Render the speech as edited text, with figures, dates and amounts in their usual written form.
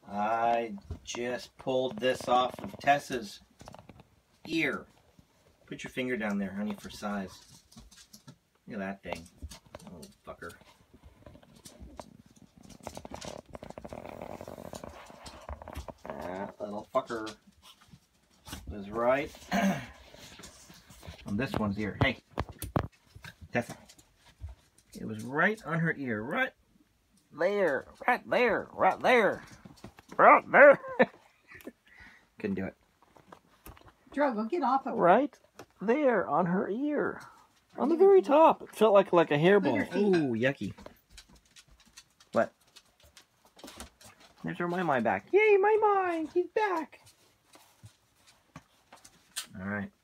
I just pulled this off of Tessa's ear. Put your finger down there, honey, for size. Look at that thing. Oh, fucker. That little fucker was right on this one's ear. Hey, Tessa. It was right on her ear. Right there. Right there. Right there. Right there. Couldn't do it. Joe, go get off of her. Right there on her ear. On the very top. It felt like a hairball. Ooh, yucky. What? There's our Mai back. Yay, Mai! He's back. Alright.